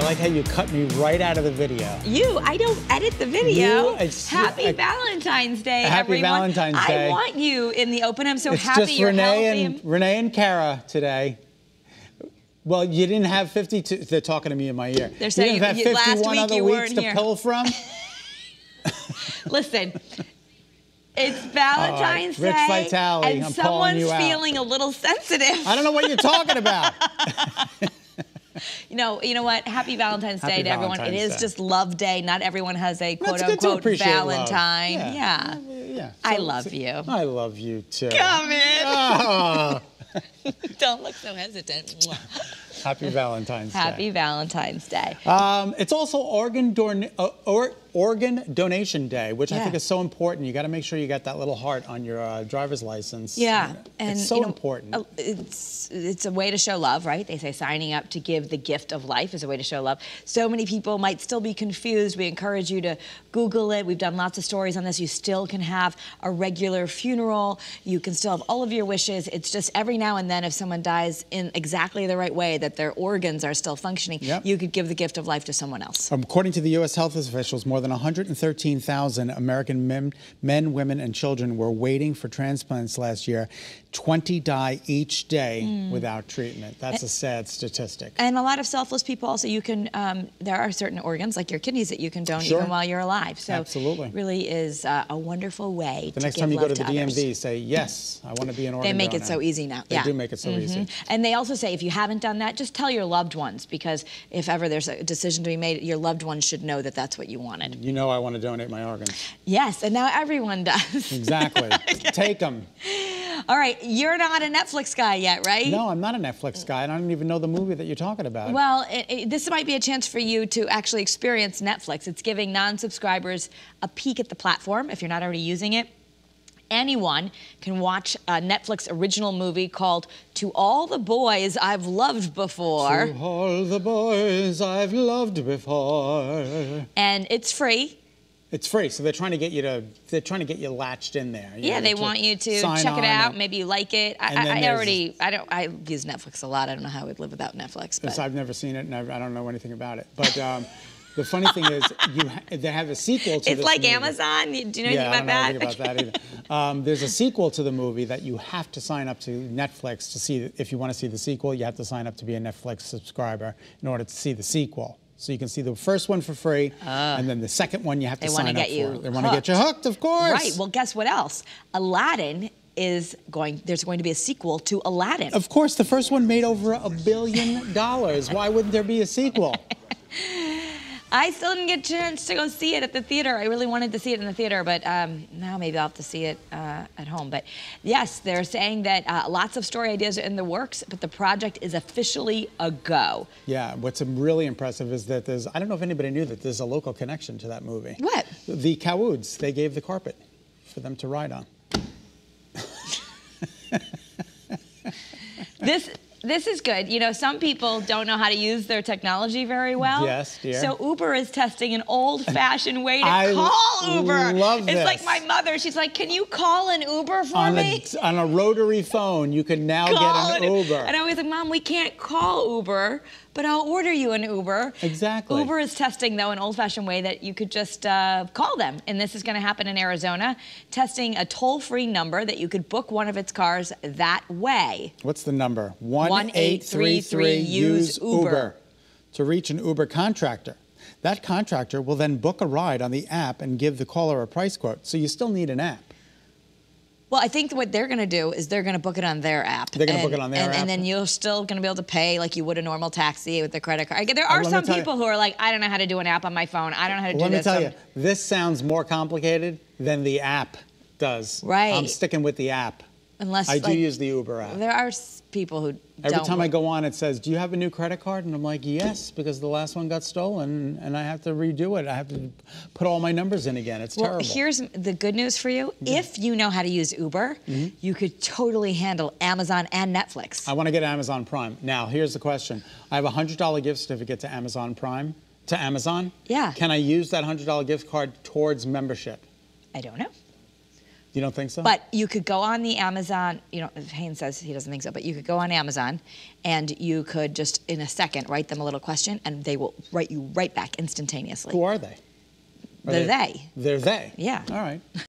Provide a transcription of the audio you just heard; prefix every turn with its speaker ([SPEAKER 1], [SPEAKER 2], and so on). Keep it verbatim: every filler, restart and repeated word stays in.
[SPEAKER 1] like how you cut me right out of the video.
[SPEAKER 2] You, I don't edit the video.
[SPEAKER 1] You, it's,
[SPEAKER 2] happy
[SPEAKER 1] I,
[SPEAKER 2] Valentine's Day,
[SPEAKER 1] happy
[SPEAKER 2] everyone.
[SPEAKER 1] Valentine's Day.
[SPEAKER 2] I want you in the open. I'm so
[SPEAKER 1] it's
[SPEAKER 2] happy
[SPEAKER 1] just
[SPEAKER 2] you're
[SPEAKER 1] Renee
[SPEAKER 2] healthy.
[SPEAKER 1] And, Renee and Kara today. Well, you didn't have fifty-two. They're talking to me in my ear.
[SPEAKER 2] They're saying
[SPEAKER 1] you didn't
[SPEAKER 2] you,
[SPEAKER 1] have
[SPEAKER 2] last
[SPEAKER 1] fifty-one
[SPEAKER 2] week
[SPEAKER 1] other
[SPEAKER 2] you
[SPEAKER 1] weeks
[SPEAKER 2] weren't
[SPEAKER 1] to
[SPEAKER 2] here.
[SPEAKER 1] pull from.
[SPEAKER 2] Listen, it's Valentine's
[SPEAKER 1] right. Rich
[SPEAKER 2] Day,
[SPEAKER 1] Vitale,
[SPEAKER 2] and
[SPEAKER 1] I'm
[SPEAKER 2] someone's
[SPEAKER 1] you out.
[SPEAKER 2] feeling a little sensitive.
[SPEAKER 1] I don't know what you're talking about.
[SPEAKER 2] You know, you know what? Happy Valentine's
[SPEAKER 1] Happy
[SPEAKER 2] Day to everyone.
[SPEAKER 1] Valentine's
[SPEAKER 2] It is
[SPEAKER 1] Day.
[SPEAKER 2] just Love Day. Not everyone has a
[SPEAKER 1] That's
[SPEAKER 2] quote-unquote
[SPEAKER 1] Valentine.
[SPEAKER 2] Valentine.
[SPEAKER 1] Yeah.
[SPEAKER 2] Yeah.
[SPEAKER 1] yeah. yeah.
[SPEAKER 2] I
[SPEAKER 1] So,
[SPEAKER 2] love
[SPEAKER 1] so,
[SPEAKER 2] you.
[SPEAKER 1] I love you too.
[SPEAKER 2] Come in.
[SPEAKER 1] Oh.
[SPEAKER 2] Don't look so hesitant.
[SPEAKER 1] Happy Valentine's Day.
[SPEAKER 2] Happy Valentine's Day.
[SPEAKER 1] Um, it's also organ, don uh, or organ donation day, which
[SPEAKER 2] Yeah.
[SPEAKER 1] I think is so important. You got to make sure you got that little heart on your uh, driver's license.
[SPEAKER 2] Yeah, and
[SPEAKER 1] it's so
[SPEAKER 2] you know,
[SPEAKER 1] important.
[SPEAKER 2] uh, It's it's a way to show love, right? They say signing up to give the gift of life is a way to show love. So many people might still be confused. We encourage you to Google it. We've done lots of stories on this. You still can have a regular funeral. You can still have all of your wishes. It's just every now and then, if someone dies in exactly the right way, that their organs are still functioning,
[SPEAKER 1] Yep.
[SPEAKER 2] you could give the gift of life to someone else.
[SPEAKER 1] According to the U S health officials, more than one hundred thirteen thousand American men, men, women, and children were waiting for transplants last year. twenty die each day mm. without treatment. That's a sad statistic.
[SPEAKER 2] And a lot of selfless people also, you can, um, there are certain organs, like your kidneys, that you can donate
[SPEAKER 1] Sure.
[SPEAKER 2] even while you're alive. So
[SPEAKER 1] Absolutely.
[SPEAKER 2] it really is uh, a wonderful way
[SPEAKER 1] the
[SPEAKER 2] to
[SPEAKER 1] next
[SPEAKER 2] give
[SPEAKER 1] time you go
[SPEAKER 2] love
[SPEAKER 1] to the
[SPEAKER 2] to
[SPEAKER 1] D M V,
[SPEAKER 2] others.
[SPEAKER 1] say, yes, I want to be an organ
[SPEAKER 2] They make
[SPEAKER 1] donor.
[SPEAKER 2] it so easy now.
[SPEAKER 1] They
[SPEAKER 2] yeah.
[SPEAKER 1] do make it so
[SPEAKER 2] mm-hmm.
[SPEAKER 1] easy.
[SPEAKER 2] And they also say if you haven't done that, just tell your loved ones, because if ever there's a decision to be made, your loved ones should know that that's what you wanted.
[SPEAKER 1] You know I want to donate my organs.
[SPEAKER 2] Yes, and now everyone does.
[SPEAKER 1] Exactly. Take them.
[SPEAKER 2] All right, you're not a Netflix guy yet, right?
[SPEAKER 1] No, I'm not a Netflix guy, and I don't even know the movie that you're talking about.
[SPEAKER 2] Well, it, it, this might be a chance for you to actually experience Netflix. It's giving non-subscribers a peek at the platform if you're not already using it. Anyone can watch a Netflix original movie called To All the Boys I've Loved Before.
[SPEAKER 1] To all the boys I've loved before.
[SPEAKER 2] And it's free.
[SPEAKER 1] It's free, so they're trying to get you to, they're trying to get you latched in there. You
[SPEAKER 2] Yeah,
[SPEAKER 1] know,
[SPEAKER 2] they
[SPEAKER 1] to
[SPEAKER 2] want you to
[SPEAKER 1] sign
[SPEAKER 2] check it
[SPEAKER 1] on
[SPEAKER 2] out.
[SPEAKER 1] and-
[SPEAKER 2] Maybe you like it.
[SPEAKER 1] and
[SPEAKER 2] I,
[SPEAKER 1] then
[SPEAKER 2] I, I
[SPEAKER 1] there's-
[SPEAKER 2] already, I don't, I use Netflix a lot. I don't know how I would live without Netflix. But.
[SPEAKER 1] So I've never seen it, and I've, I don't know anything about it. But um, the funny thing is, you ha they have a sequel to
[SPEAKER 2] It's
[SPEAKER 1] this
[SPEAKER 2] like
[SPEAKER 1] movie.
[SPEAKER 2] Amazon. Do you know
[SPEAKER 1] Yeah,
[SPEAKER 2] anything about
[SPEAKER 1] I don't know
[SPEAKER 2] that?
[SPEAKER 1] anything about that either. Um, there's a sequel to the movie that you have to sign up to Netflix to see. If you want to see the sequel, you have to sign up to be a Netflix subscriber in order to see the sequel. So you can see the first one for free, uh, and then the second one you have to
[SPEAKER 2] they
[SPEAKER 1] sign
[SPEAKER 2] wanna
[SPEAKER 1] up
[SPEAKER 2] get you
[SPEAKER 1] for. They want to get you hooked, of course.
[SPEAKER 2] Right. Well, guess what else? Aladdin is going. There's going to be a sequel to Aladdin.
[SPEAKER 1] Of course, the first one made over a billion dollars. Why wouldn't there be a sequel?
[SPEAKER 2] I still didn't get a chance to go see it at the theater. I really wanted to see it in the theater, but um, now maybe I'll have to see it uh, at home. But yes, they're saying that uh, lots of story ideas are in the works, but the project is officially a go.
[SPEAKER 1] Yeah, what's really impressive is that there's, I don't know if anybody knew that there's a local connection to that movie.
[SPEAKER 2] What?
[SPEAKER 1] The Cowoods, they gave the carpet for them to ride on.
[SPEAKER 2] This this is good. You know, some people don't know how to use their technology very well.
[SPEAKER 1] Yes, dear.
[SPEAKER 2] So Uber is testing an old-fashioned way to
[SPEAKER 1] I
[SPEAKER 2] call Uber.
[SPEAKER 1] love
[SPEAKER 2] it's
[SPEAKER 1] this.
[SPEAKER 2] like my mother. She's like, "Can you call an Uber for
[SPEAKER 1] on
[SPEAKER 2] me?"
[SPEAKER 1] A, on a rotary phone, you can now
[SPEAKER 2] Call
[SPEAKER 1] get an Uber.
[SPEAKER 2] And I was like, "Mom, we can't call Uber, but I'll order you an Uber."
[SPEAKER 1] Exactly.
[SPEAKER 2] Uber is testing, though, an old-fashioned way that you could just uh, call them. And this is going to happen in Arizona, testing a toll-free number that you could book one of its cars that way.
[SPEAKER 1] What's the number? one eight three three use Uber. To reach an Uber contractor. That contractor will then book a ride on the app and give the caller a price quote. So you still need an app.
[SPEAKER 2] Well, I think what they're going to do is they're going to book it on their app.
[SPEAKER 1] They're going to
[SPEAKER 2] and,
[SPEAKER 1] book it on their
[SPEAKER 2] and,
[SPEAKER 1] app?
[SPEAKER 2] And then you're still going to be able to pay like you would a normal taxi with a credit card. There are
[SPEAKER 1] let me
[SPEAKER 2] some
[SPEAKER 1] tell you-
[SPEAKER 2] people who are like, I don't know how to do an app on my phone. I don't know how to do
[SPEAKER 1] Let me
[SPEAKER 2] this.
[SPEAKER 1] tell
[SPEAKER 2] Um,
[SPEAKER 1] you, this sounds more complicated than the app does.
[SPEAKER 2] Right.
[SPEAKER 1] I'm sticking with the app.
[SPEAKER 2] Unless
[SPEAKER 1] I do
[SPEAKER 2] like,
[SPEAKER 1] use the Uber app.
[SPEAKER 2] There are s- people who
[SPEAKER 1] Every
[SPEAKER 2] don't.
[SPEAKER 1] time I
[SPEAKER 2] work.
[SPEAKER 1] go on, it says, do you have a new credit card? And I'm like, yes, because the last one got stolen, and I have to redo it. I have to put all my numbers in again. It's
[SPEAKER 2] Well,
[SPEAKER 1] terrible.
[SPEAKER 2] here's the good news for you.
[SPEAKER 1] Yeah.
[SPEAKER 2] If you know how to use Uber,
[SPEAKER 1] Mhm.
[SPEAKER 2] you could totally handle Amazon and Netflix.
[SPEAKER 1] I want to get Amazon Prime. Now, here's the question. I have a one hundred dollar gift certificate to Amazon Prime, to Amazon.
[SPEAKER 2] Yeah.
[SPEAKER 1] Can I use that one hundred dollar gift card towards membership?
[SPEAKER 2] I don't know.
[SPEAKER 1] You don't think so?
[SPEAKER 2] But you could go on the Amazon, you know, Haynes says he doesn't think so, but you could go on Amazon and you could just in a second write them a little question and they will write you right back instantaneously.
[SPEAKER 1] Who are they? Are
[SPEAKER 2] They're they.
[SPEAKER 1] They're they?
[SPEAKER 2] Yeah.
[SPEAKER 1] All right.